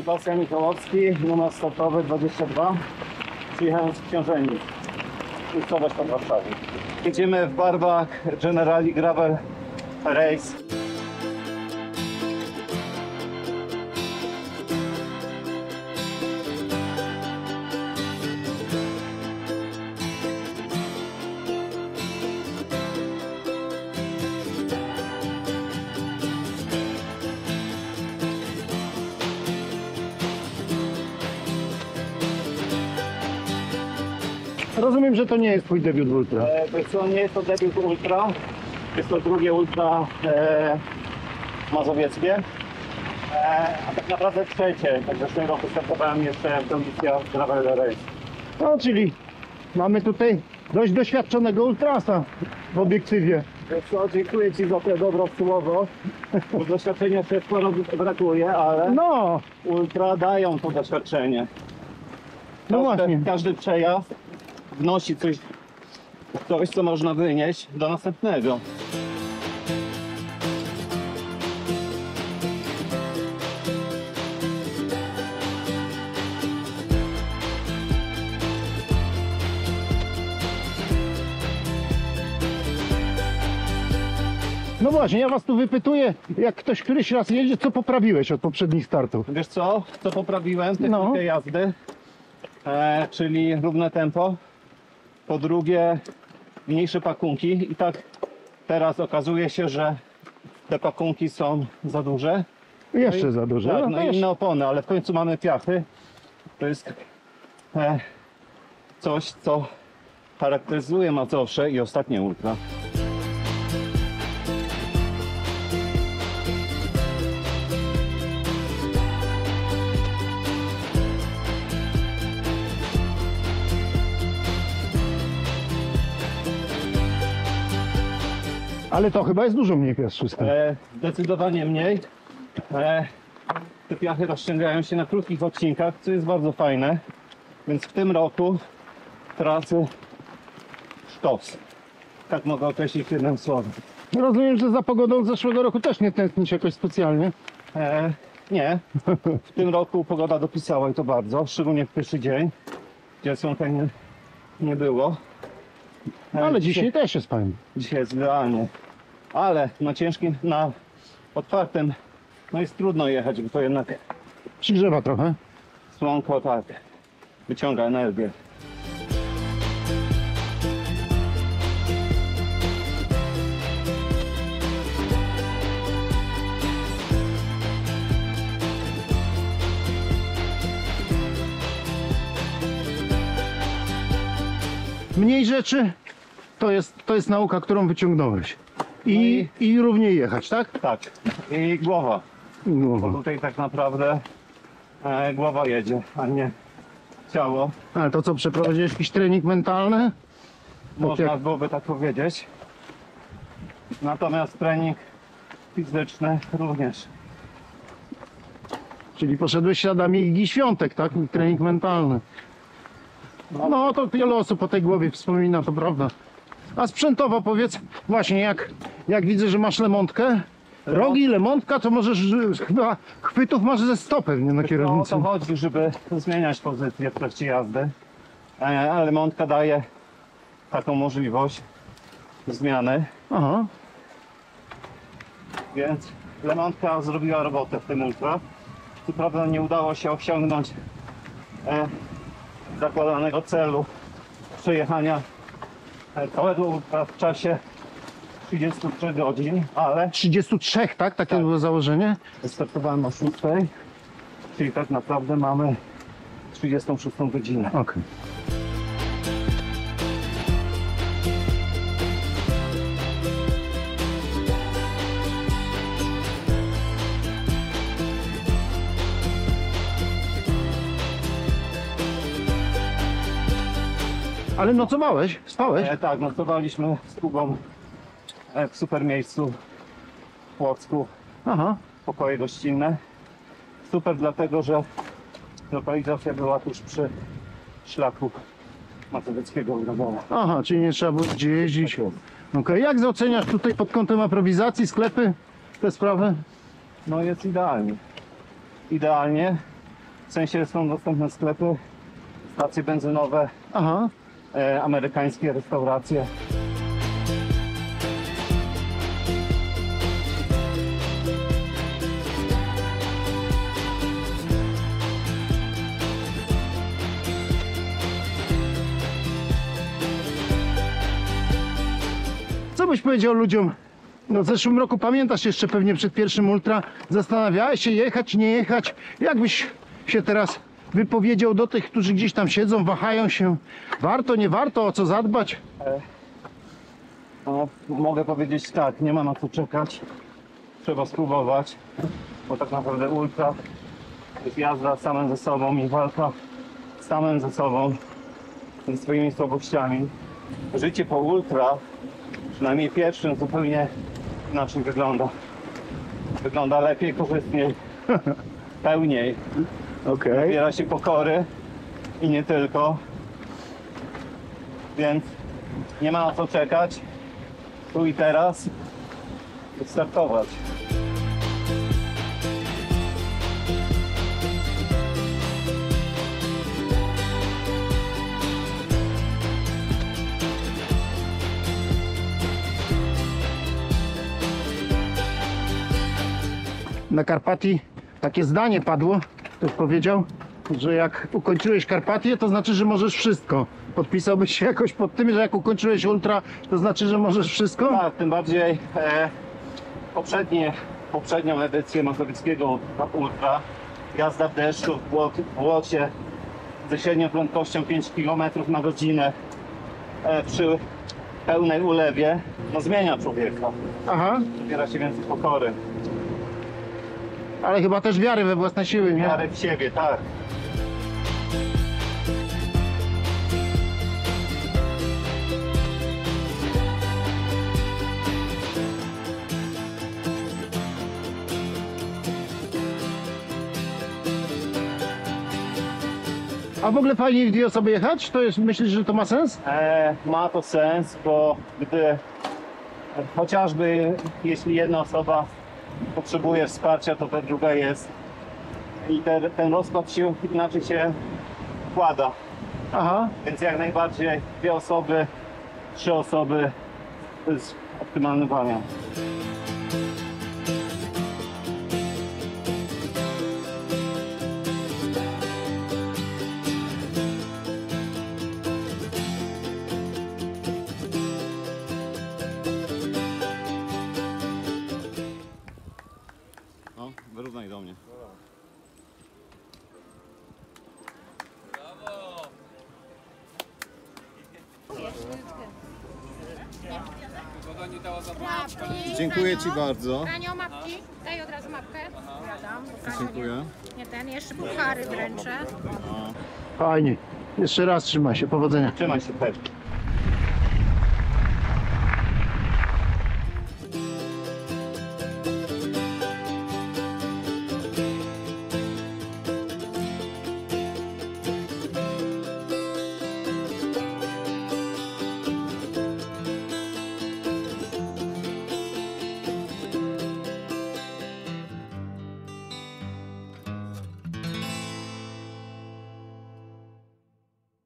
Sebastian Mikołowski, numer startowy 22. Przyjechałem z Książeni, miejscowość pod Warszawą. Jedziemy w barwach Generali Gravel Race. Rozumiem, że to nie jest twój debiut w ultra. Wiesz co, nie jest to debiut ultra, jest to drugie ultra mazowieckie, a tak naprawdę trzecie, także w tym roku startowałem jeszcze w kondycjach Gravel Race. No, czyli mamy tutaj dość doświadczonego ultrasa w obiektywie. Wiesz co, dziękuję Ci za te dobro słowo, bo doświadczenia jeszcze sporo brakuje, ale No, ultra dają to doświadczenie. no właśnie. Każdy przejazd wnosi coś, co można wynieść do następnego. No właśnie, ja was tu wypytuję, jak ktoś któryś raz jedzie, co poprawiłeś od poprzednich startów? Wiesz co poprawiłem? Technikę jazdy, czyli równe tempo. Po drugie, mniejsze pakunki i tak teraz okazuje się, że te pakunki są za duże. Jeszcze za dużo. Tak, No, no to i jeszcze- inne opony, ale w końcu mamy piachy. To jest coś, co charakteryzuje Mazowsze i ostatnie ultra. Ale to chyba jest dużo mniej piaszczyste. Zdecydowanie mniej. Te piachy rozciągają się na krótkich odcinkach, co jest bardzo fajne. Więc w tym roku tracę sztos. Tak mogę określić jednym słowem. Rozumiem, że za pogodą z zeszłego roku też nie tęsknisz jakoś specjalnie. Nie. W tym roku pogoda dopisała i to bardzo, szczególnie w pierwszy dzień, gdzie słońca nie było. Ale dzisiaj też jest fajnie. Dzisiaj jest idealnie. Ale na ciężkim, na otwartym, no jest trudno jechać, bo to jednak Przygrzewa trochę. słonko tak wyciąga energię. Mniej rzeczy to jest nauka, którą wyciągnąłeś. I równiej jechać, tak? Tak. I głowa. Bo Głowa. tutaj tak naprawdę głowa jedzie, a nie ciało. Ale to co, przeprowadziłeś jakiś trening mentalny? Można jak- byłoby tak powiedzieć. Natomiast trening fizyczny również. Czyli poszedłeś śladami Igi Świątek, tak? Trening mentalny. No to wiele osób o tej głowie wspomina, to prawda. A sprzętowo powiedz, właśnie jak widzę, że masz lemontkę, rogi, lemontka, to możesz, chyba chwytów masz ze 100 pewnie na No o kierownicy. to chodzi, żeby zmieniać pozycję w trakcie jazdy. Ale Montka daje taką możliwość zmiany, Aha, więc Lemontka zrobiła robotę w tym ultra. Co prawda nie udało się osiągnąć zakładanego celu przejechania całego ultra w czasie 33 godzin, ale 33, tak? Takie Tak. było założenie? startowałem o 6, czyli tak naprawdę mamy 36 godzinę. Okej. Ale nocowałeś? Spałeś? Tak, nocowaliśmy z Kubą w super miejscu w Płocku, Aha. pokoje gościnne. Super dlatego, że lokalizacja była tuż przy szlaku mazowieckiego Grabola. Aha, czyli nie trzeba było gdzie jeździć. Okej, jak oceniasz tutaj pod kątem aprowizacji, sklepy, te sprawy? No jest idealnie. Idealnie. W sensie są dostępne sklepy, stacje benzynowe, Aha. amerykańskie restauracje. Co byś powiedział ludziom? No w zeszłym roku, pamiętasz jeszcze pewnie przed pierwszym ultra, zastanawiałeś się jechać, nie jechać. Jak byś się teraz wypowiedział do tych, którzy gdzieś tam siedzą, wahają się? Warto, nie warto, o co zadbać? No, mogę powiedzieć tak, nie ma na co czekać. Trzeba spróbować, bo tak naprawdę ultra to jest jazda samym ze sobą i walka samym ze sobą, ze swoimi słabościami. Życie po ultra, przynajmniej pierwszym, zupełnie inaczej wygląda. Wygląda lepiej, korzystniej, pełniej. Okej. Nabiera się pokory i nie tylko. Więc nie ma na co czekać. Tu i teraz startować. Na Karpatii takie zdanie padło, ktoś powiedział, że jak ukończyłeś Karpatię, to znaczy, że możesz wszystko. Podpisałbyś się jakoś pod tym, że jak ukończyłeś ultra, to znaczy, że możesz wszystko? Tak, tym bardziej poprzednią edycję mazowieckiego ultra, jazda w deszczu, w błocie ze średnią prędkością 5 km na godzinę przy pełnej ulewie, no zmienia człowieka. Aha, Zabiera się więcej pokory, ale chyba też wiary we własne siły, nie? wiary w siebie, tak. A w ogóle fajnie w dwie osoby jechać? To jest, myślisz, że to ma sens? Ma to sens, bo gdy chociażby jeśli jedna osoba potrzebuje wsparcia, to ta druga jest i ten rozkład sił inaczej się układa. Aha. Więc jak najbardziej 2 osoby, 3 osoby to jest optymalny wariant. No, wyrównaj do mnie. Dziękuję Ci bardzo. Anio, mapki. Daj od razu mapkę. Ja dam. Dziękuję. Nie ten, jeszcze puchary wręczę. Fajnie. Jeszcze raz trzymaj się, powodzenia. Trzymaj się, Pep.